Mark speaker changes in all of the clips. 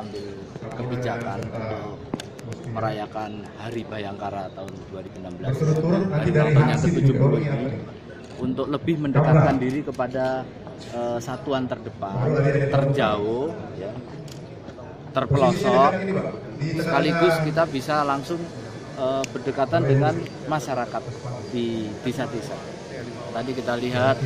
Speaker 1: mengambil kebijakan untuk merayakan Hari Bayangkara tahun 2016, Hari ulang tahun yang ke-70 ini, untuk lebih mendekatkan diri kepada satuan terdepan, terjauh, ya, terpelosok, sekaligus kita bisa langsung berdekatan dengan masyarakat di desa-desa. Tadi kita lihat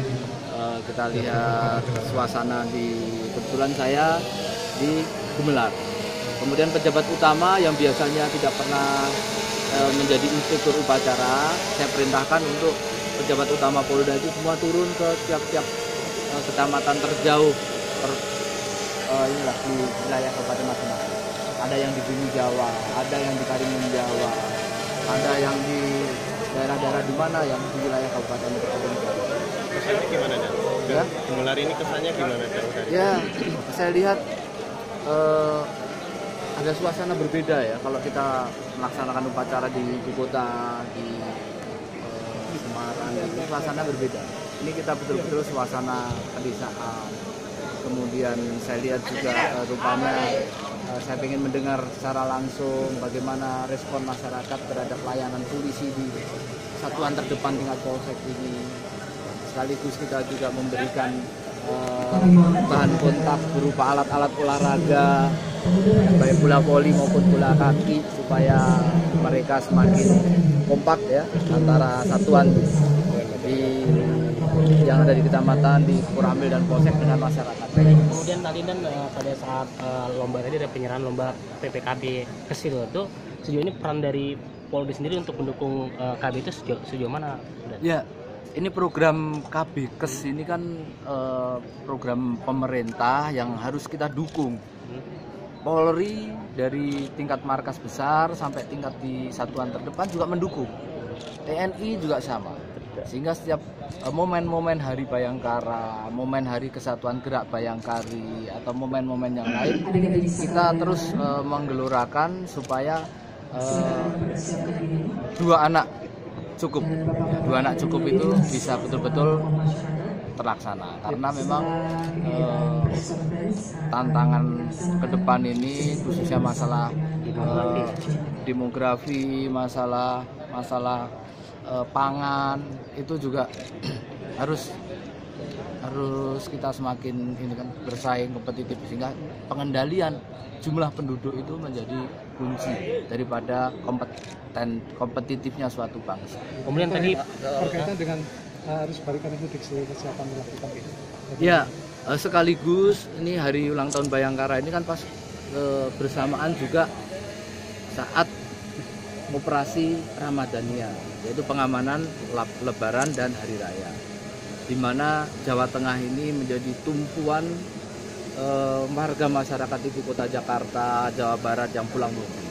Speaker 1: suasana kebetulan saya di Gumelar. Kemudian pejabat utama yang biasanya tidak pernah menjadi instruktur upacara, saya perintahkan untuk pejabat utama Polda itu semua turun ke tiap-tiap kecamatan terjauh inilah di wilayah kabupaten masing-masing. Ada yang di Bumi Jawa, ada yang di Karimun Jawa, ada yang di daerah-daerah di mana yang di wilayah kabupaten Jawa.
Speaker 2: Kesannya gimana, Dan?
Speaker 1: Ya?
Speaker 2: Gumelar ini kesannya gimana, Dan?
Speaker 1: Ya, saya lihat ada suasana berbeda ya kalau kita melaksanakan upacara di ibu kota, di Semarang, itu suasana berbeda. Ini kita betul-betul suasana pedesaan. Kemudian saya lihat juga rupanya saya ingin mendengar secara langsung bagaimana respon masyarakat terhadap layanan polisi di satuan terdepan tingkat polsek ini. Sekaligus kita juga memberikan bahan kontak berupa alat-alat olahraga, baik bola voli maupun bola kaki, supaya mereka semakin kompak ya antara satuan yang ada di kecamatan, di Kurambil dan Polsek dengan masyarakat.
Speaker 3: Kemudian tadi Dan pada saat lomba tadi ada penyerahan lomba PPKB Kesil itu, sejauh ini peran dari Polri sendiri untuk mendukung KB itu sejauh mana?
Speaker 1: Ya, ini program KB Kes ini kan program pemerintah yang harus kita dukung. Polri dari tingkat markas besar sampai tingkat di satuan terdepan juga mendukung. TNI juga sama. Sehingga setiap momen-momen Hari Bayangkara, momen Hari Kesatuan Gerak Bayangkari, atau momen-momen yang lain, kita terus menggelorakan supaya dua anak cukup itu bisa betul-betul terlaksana, karena memang tantangan ke depan ini khususnya masalah demografi, masalah pangan itu juga harus kita semakin ini kan bersaing kompetitif, sehingga pengendalian jumlah penduduk itu menjadi kunci daripada kompetitifnya suatu bangsa.
Speaker 3: Kemudian tadi
Speaker 4: berkaitan dengan harus balikan mudik siapa melakukan itu.
Speaker 1: Ya, sekaligus ini hari ulang tahun Bayangkara ini kan pas bersamaan juga saat operasi Ramadhania, yaitu pengamanan Lebaran dan Hari Raya, di mana Jawa Tengah ini menjadi tumpuan warga masyarakat ibu kota Jakarta, Jawa Barat yang pulang mudik.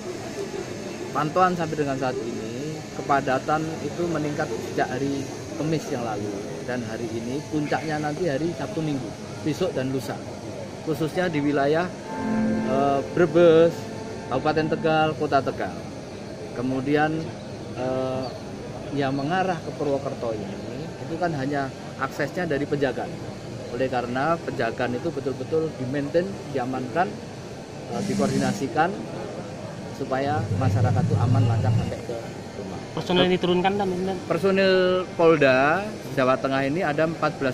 Speaker 1: Pantauan sampai dengan saat ini kepadatan itu meningkat sejak hari Kamis yang lalu, dan hari ini puncaknya nanti hari Sabtu Minggu, besok dan lusa, khususnya di wilayah Brebes, Kabupaten Tegal, Kota Tegal. Kemudian yang mengarah ke Purwokerto ini itu kan hanya aksesnya dari Pejagan. Oleh karena Pejagan itu betul-betul di-maintain, diamankan, dikoordinasikan supaya masyarakat itu aman lancar sampai ke rumah.
Speaker 3: personel yang diturunkan Dan?
Speaker 1: Personil Polda Jawa Tengah ini ada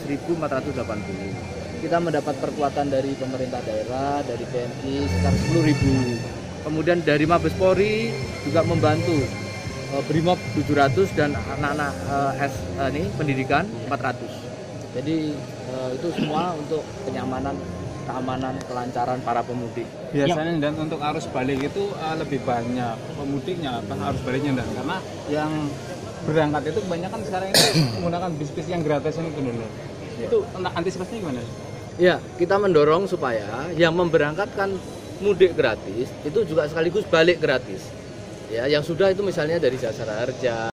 Speaker 1: 14.480. Kita mendapat perkuatan dari pemerintah daerah, dari TNI sekitar 10.000. Kemudian dari Mabes Polri juga membantu Brimob 700 dan anak-anak pendidikan 400. Jadi itu semua untuk kenyamanan, keamanan, kelancaran para pemudik.
Speaker 4: Biasanya Dan untuk arus balik itu lebih banyak pemudiknya apa arus baliknya Dan, karena yang berangkat itu kebanyakan sekarang ini menggunakan bis-bis yang gratis ini dulu. Itu antisipasinya gimana?
Speaker 1: Ya, kita mendorong supaya yang memberangkatkan mudik gratis itu juga sekaligus balik gratis. Ya, yang sudah itu misalnya dari Jasara Harja,